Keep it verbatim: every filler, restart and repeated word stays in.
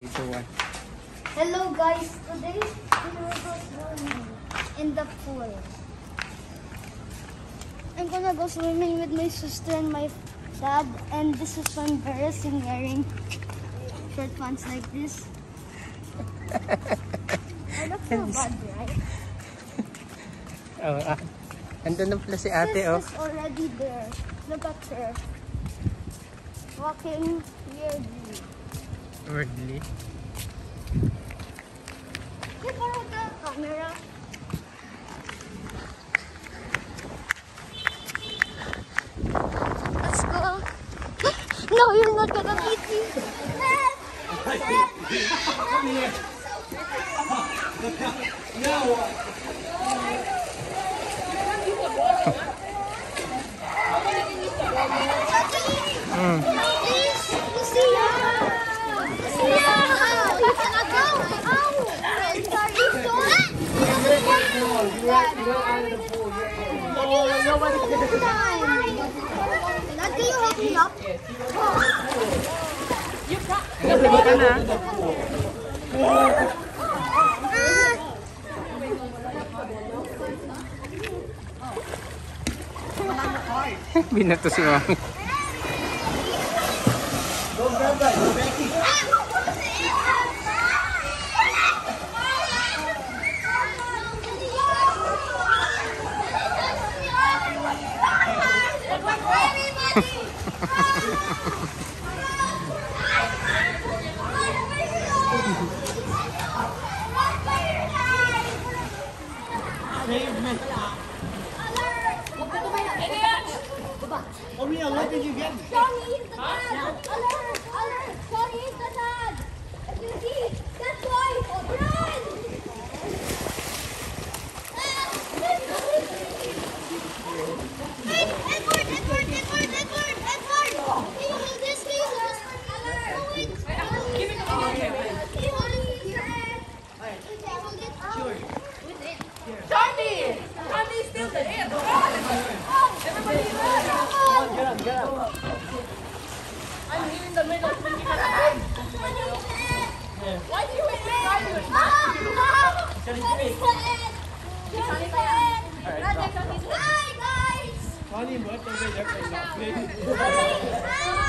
Hello guys, today we will go swimming in the pool. I'm gonna go swimming with my sister and my dad, and this is when embarrassing wearing short pants like this. I look so bad, right? Oh, ah. Andun na pala si ate, oh. This is already there. Look at her. Walking weirdly. Weirdly? Hey, borrow the camera. Let's go. No, you're not gonna beat me. Come here. No. Mm. Please, see ya. See ya. You cannot go. Oh, I'm sorry. Don't. You are out of the pool. No, nobody can do that. Dad, can you help me up? You got. Naglabi ka na. Binato si Mami. Go grab that, go Becky. Oh, Mia, what did you get? Johnny is the dad! Alert! Alert! Johnny is the dad! If you see, that's why! Run! Hey, Edward! Edward! Edward! Edward! Edward! Can you hold this, please? Alert! Give me the phone. Can you hold it? Alright. Can you hold it? Sure. With it. Johnny! Johnny's still there! Everybody run! Get up, get up. I'm here in the middle of making a big. Why do you wait behind me? Hi guys! Connie, what? Don't get there for nothing. Hi! Hi!